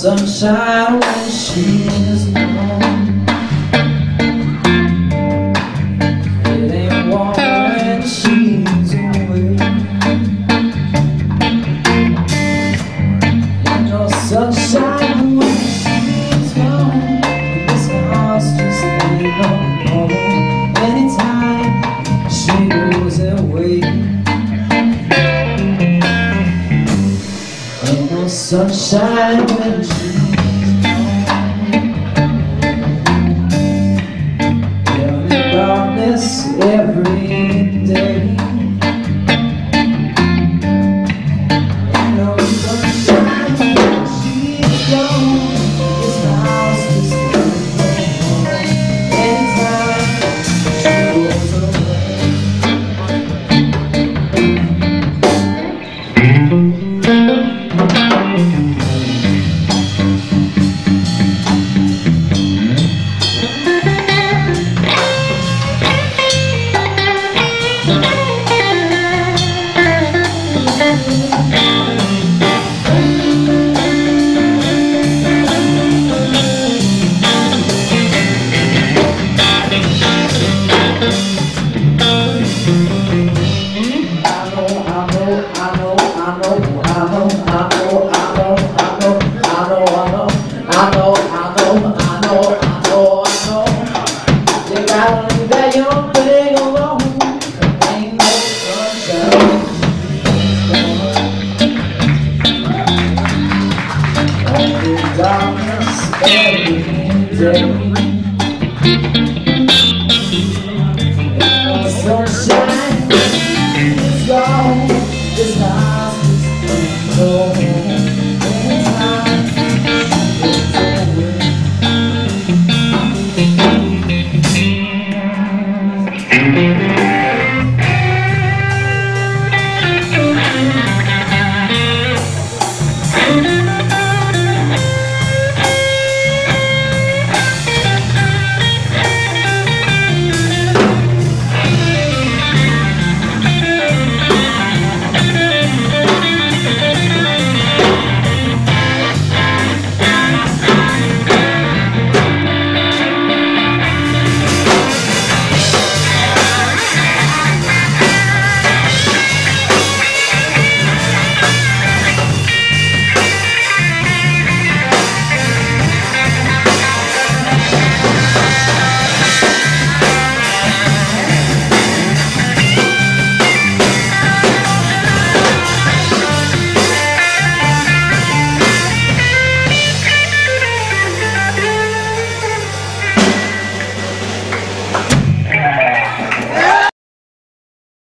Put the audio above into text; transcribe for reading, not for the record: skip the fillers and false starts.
sunshine when she is gone. It ain't warm when she's away. Ain't no sunshine when she's gone. This house just ain't no home anytime she goes away. Ain't no sunshine when she's gone. There is darkness every day. Ain't no sunshine when she's gone. This house is home anytime she goes away. I know, you gotta leave that young